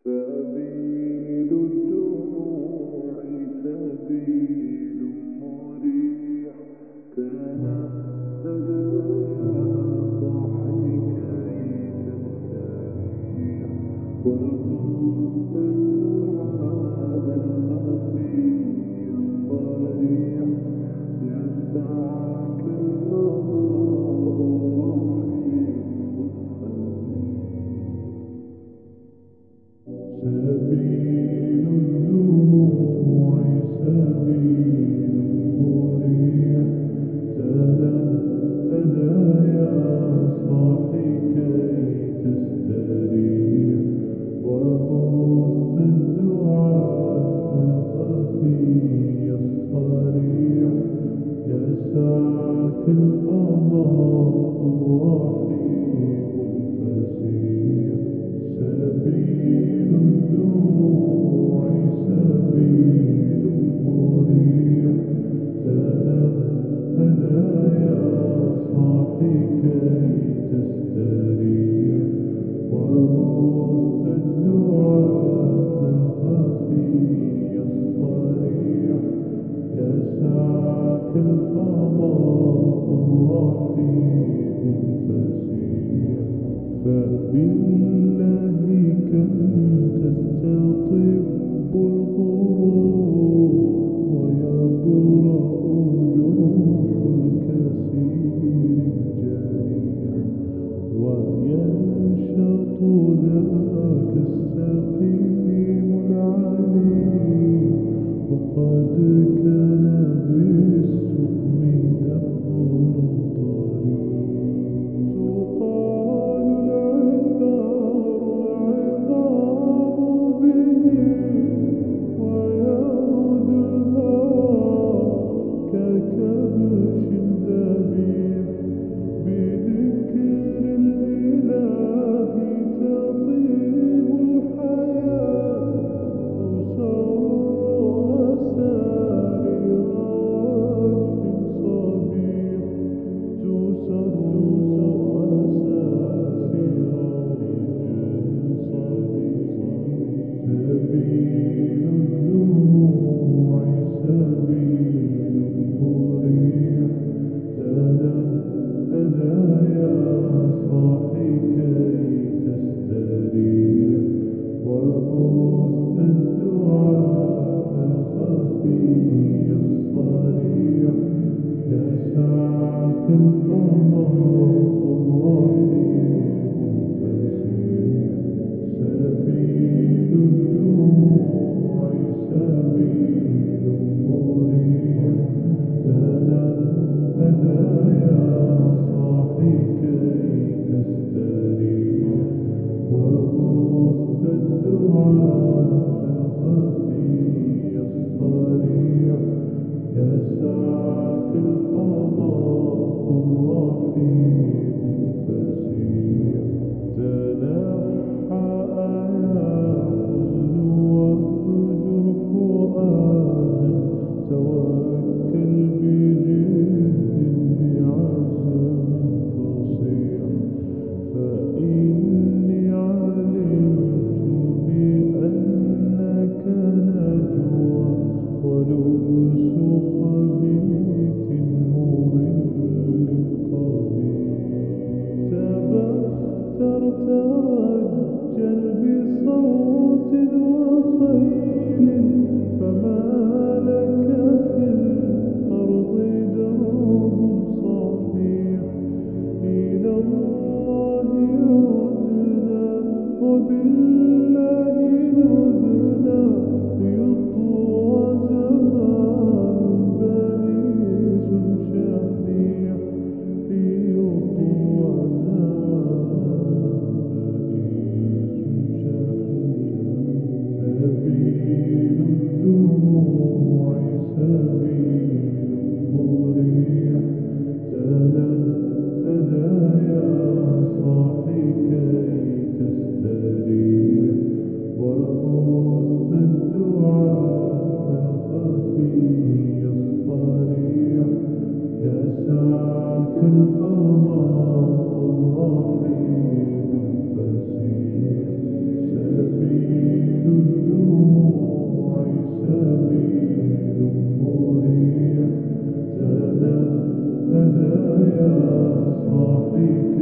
سبيل الدموع سبيل مريح تنهد يا صاحي كي تستريح وبث الدعاء الخفي الصريح يسعك الفضاء الرحيم سبيل الدموع سبيل مريح تنهدى يا صاحي كي تستريح وبث الدعاء الخفي الصريح يسعك الفضاء الرحيم الفسيح سبيل الدموع سبيل مريح تنهدى يا صاحي كي تستريح وبث الدعاء الخفي الصريح يسعك الفضاء الرحيم الفسيح فبالله كم تستطب القروح ويبرأ جروح الكثير الجريح وينشط ذاك السقيم العليم وقد كان بالسقم دهرا طريق تقال العثار العظام به ويغدو الهوى ككبش ذبيح بذكر الإله تطيب الحياة تسر أسارير وجه صبيح تسر أسارير وجه صبيح سبيل الدموع سبيل مريح تنهدى يا صاحي كي تستريح وبث الدعاء الخفي الصريح يسعك الفضاء الرحيم الفسيح سبيل الدموع سبيل مريح تنهدى يا صاحي كي تستريح وبث الدعاء الخفي الصريح يسعك الفضاء الرحيم الفسيح تنحى يا حزن واهجر فؤادا توكل بجد بعزم فصيح فإني علمت بأنك نجوى ولبس خبيث مضل قبيح تبختر ترجل بصوت وخيل فما لك في الأرض درب صحيح إلى الله عدنا وبالله نذنا يطوى زمان بئيس شحيح ليطوى زمان بئيس شحيح سبيل الدموع سبيل مريح تنهدى يا صاحي كي تستريح صاحك